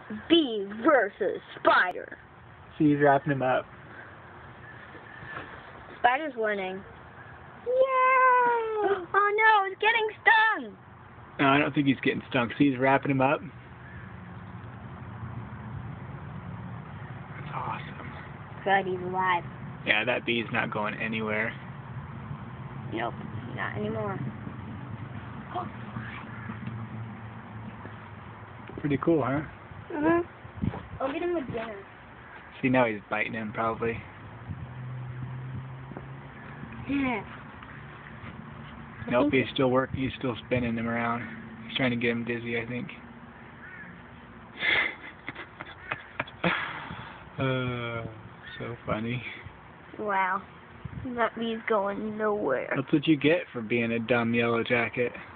Bee versus spider. She's wrapping him up. Spider's winning. Yay! Oh no, it's getting stung! No, I don't think he's getting stung. See, he's wrapping him up. That's awesome. Glad he's alive. Yeah, that bee's not going anywhere. Nope, not anymore. Pretty cool, huh? I'll get him a dinner. See, now he's biting him, probably. Yeah. Nope, he's still working. He's still spinning him around. He's trying to get him dizzy, I think. So funny. Wow. That bee's going nowhere. That's what you get for being a dumb yellow jacket.